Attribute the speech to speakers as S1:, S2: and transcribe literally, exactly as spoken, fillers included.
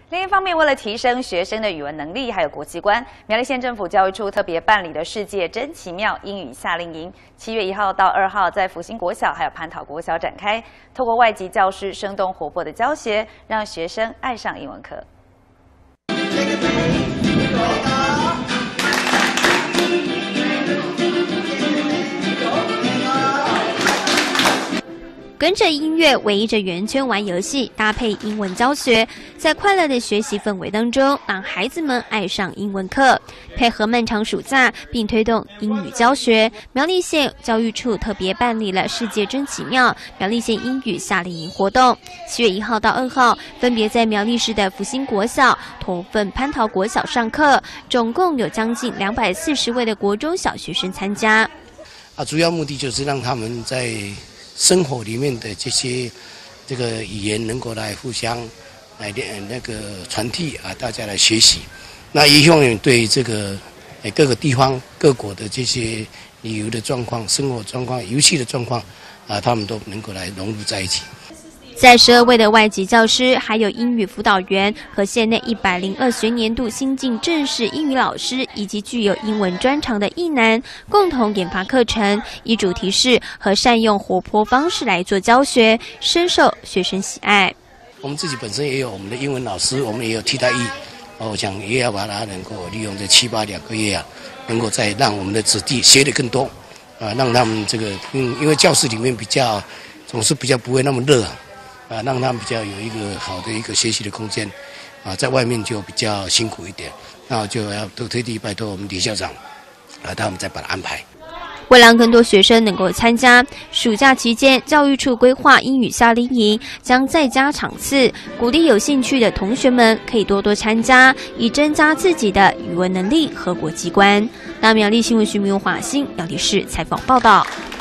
S1: 另一方面，为了提升学生的语文能力还有国际观，苗栗县政府教育处特别办理了世界真奇妙英语夏令营，七月一号到二号在福兴国小还有蟠桃国小展开，透过外籍教师生动活泼的教学，让学生爱上英文课。
S2: 跟着音乐，围着圆圈玩游戏，搭配英文教学，在快乐的学习氛围当中，让孩子们爱上英文课。配合漫长暑假，并推动英语教学，苗栗县教育处特别办理了“世界真奇妙”苗栗县英语夏令营活动。七月一号到二号，分别在苗栗市的福兴国小、同分蟠桃国小上课，总共有将近两百四十位的国中小学生参加。
S3: 啊，主要目的就是让他们在 生活里面的这些这个语言能够来互相来那个传递啊，大家来学习。那也永远对这个各个地方各国的这些旅游的状况、生活状况、游戏的状况啊，他们都能够来融入在一起。
S2: 在十二位的外籍教师，还有英语辅导员和县内一百零二学年度新进正式英语老师，以及具有英文专长的艺男，共同研发课程，以主题是和善用活泼方式来做教学，深受学生喜爱。
S3: 我们自己本身也有我们的英文老师，我们也有替代役，哦，我想也要把它能够利用这七八两个月啊，能够再让我们的子弟学得更多，啊，让他们这个嗯，因为教室里面比较总是比较不会那么热啊。 啊，让他们比较有一个好的一个学习的空间，啊，在外面就比较辛苦一点，那就要都特地拜托我们李校长，啊，他们再把它安排。
S2: 为让更多学生能够参加，暑假期间，教育处规划英语夏令营，将再加场次，鼓励有兴趣的同学们可以多多参加，以增加自己的语文能力和国际观。那苗栗新闻徐明华新苗栗市采访报道。